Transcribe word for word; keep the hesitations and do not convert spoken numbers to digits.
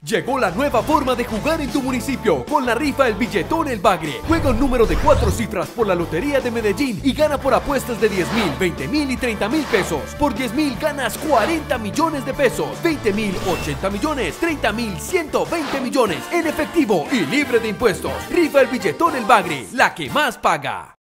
Llegó la nueva forma de jugar en tu municipio con la rifa El Billetón El Bagre. Juega un número de cuatro cifras por la Lotería de Medellín y gana por apuestas de diez mil, veinte mil y treinta mil pesos. Por diez mil ganas cuarenta millones de pesos, veinte mil, ochenta millones, treinta mil, ciento veinte millones en efectivo y libre de impuestos. Rifa El Billetón El Bagre, la que más paga.